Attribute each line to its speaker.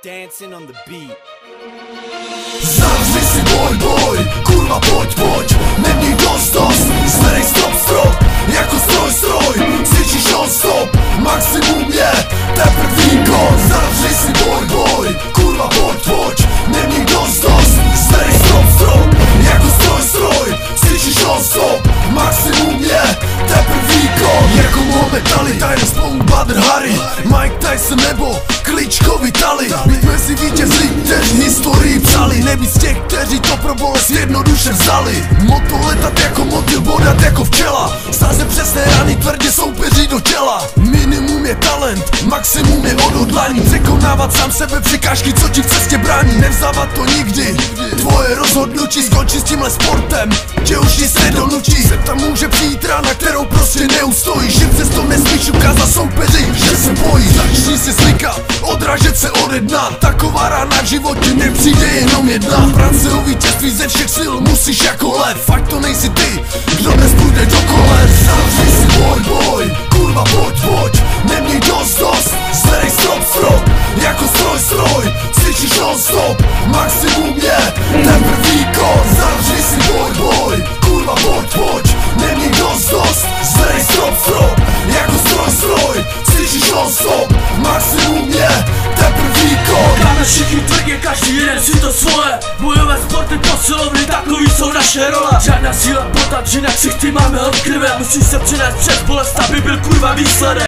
Speaker 1: dancing on the beat.
Speaker 2: Zavři si boj, kurva pojď, neměj dost, zvedej strop, jako stroj, cvičíš non-stop, maximum je teprv výkon. Zavři si boj, kurva pojď, neměj dost, zvedej strop, jako stroj, cvičíš non-stop, maximum je teprv výkon. Jako Mohamed Ali, Tyrese Pong, Badr Hari, Mike Tyson nebo Klitschko Vitali. Být mezi vítězi, kteří historii psali, nebýt z těch, kteří to pro bolest jednoduše vzali. Moto letat jako motil, bodat jako včela, sázet přesné rány, tvrdě soupeří do těla. Minimum je talent, maximum je odhodlání, překonávat sám sebe překážky, co ti v cestě brání. Nevzdávat to nikdy, tvoje rozhodnutí, skončí s tímhle sportem, že už nic nedonučí. Se tam může přijít rána, kterou prostě neustojíš, že přesto nesmíš ukázat soupeři, že se bojí. Začni si zvykat, odražet se ode dna, taková rána v životě nepřijde jenom jedna. Práce o vítězství ze všech sil musíš jako lev, fakt to nejsi ty, kdo dnes půjde do koles. Zavři si boj, kurva pojď, neměj dost, zvedej strop, jako stroj, cvičíš non-stop, maximum je teprv výkon. Zavři si boj, kurva pojď, neměj dost, zvedej strop, jako stroj, cvičíš non-stop, maximum je teprv výkon.
Speaker 3: Máme všichni tvrdě, každý jeden si to svoje, bojové sporty posilovny, takový jsou naše role. Žádná síla potat, že na ksichty máme odkryvé, musíš se přinést přes bolest, aby byl kurva výsledek.